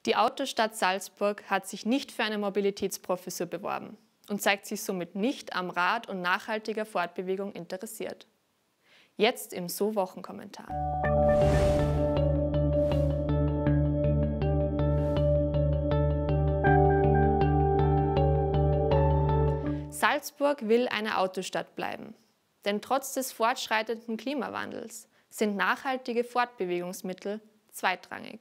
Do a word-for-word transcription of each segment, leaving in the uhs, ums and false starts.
Die Autostadt Salzburg hat sich nicht für eine Mobilitätsprofessur beworben und zeigt sich somit nicht am Rad und nachhaltiger Fortbewegung interessiert. Jetzt im So-Wochenkommentar. Salzburg will eine Autostadt bleiben, denn trotz des fortschreitenden Klimawandels sind nachhaltige Fortbewegungsmittel zweitrangig.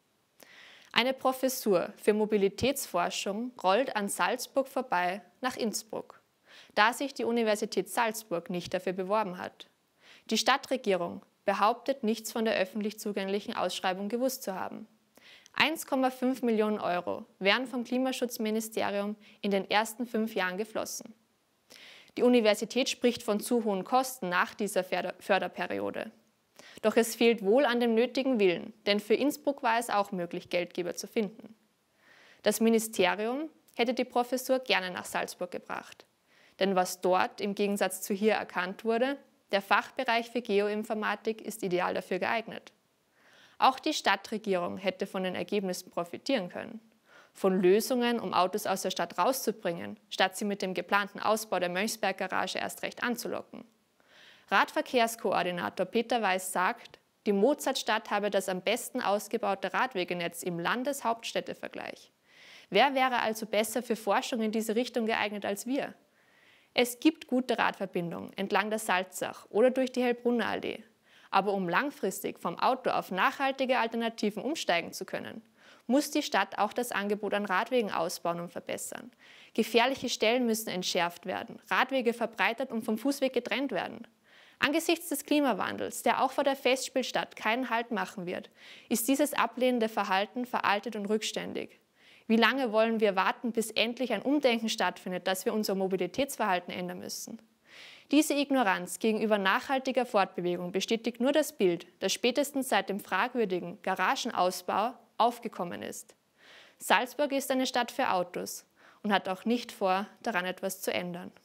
Eine Professur für Mobilitätsforschung rollt an Salzburg vorbei nach Innsbruck, da sich die Universität Salzburg nicht dafür beworben hat. Die Stadtregierung behauptet, nichts von der öffentlich zugänglichen Ausschreibung gewusst zu haben. eins Komma fünf Millionen Euro wären vom Klimaschutzministerium in den ersten fünf Jahren geflossen. Die Universität spricht von zu hohen Kosten nach dieser Förderperiode. Doch es fehlt wohl an dem nötigen Willen, denn für Innsbruck war es auch möglich, Geldgeber zu finden. Das Ministerium hätte die Professur gerne nach Salzburg gebracht. Denn was dort im Gegensatz zu hier erkannt wurde, der Fachbereich für Geoinformatik ist ideal dafür geeignet. Auch die Stadtregierung hätte von den Ergebnissen profitieren können. Von Lösungen, um Autos aus der Stadt rauszubringen, statt sie mit dem geplanten Ausbau der Mönchsberg-Garage erst recht anzulocken. Radverkehrskoordinator Peter Weiß sagt, die Mozartstadt habe das am besten ausgebaute Radwegenetz im Landeshauptstädtevergleich. Wer wäre also besser für Forschung in diese Richtung geeignet als wir? Es gibt gute Radverbindungen entlang der Salzach oder durch die Hellbrunner Allee. Aber um langfristig vom Auto auf nachhaltige Alternativen umsteigen zu können, muss die Stadt auch das Angebot an Radwegen ausbauen und verbessern. Gefährliche Stellen müssen entschärft werden, Radwege verbreitert und vom Fußweg getrennt werden. Angesichts des Klimawandels, der auch vor der Festspielstadt keinen Halt machen wird, ist dieses ablehnende Verhalten veraltet und rückständig. Wie lange wollen wir warten, bis endlich ein Umdenken stattfindet, dass wir unser Mobilitätsverhalten ändern müssen? Diese Ignoranz gegenüber nachhaltiger Fortbewegung bestätigt nur das Bild, das spätestens seit dem fragwürdigen Garagenausbau aufgekommen ist. Salzburg ist eine Stadt für Autos und hat auch nicht vor, daran etwas zu ändern.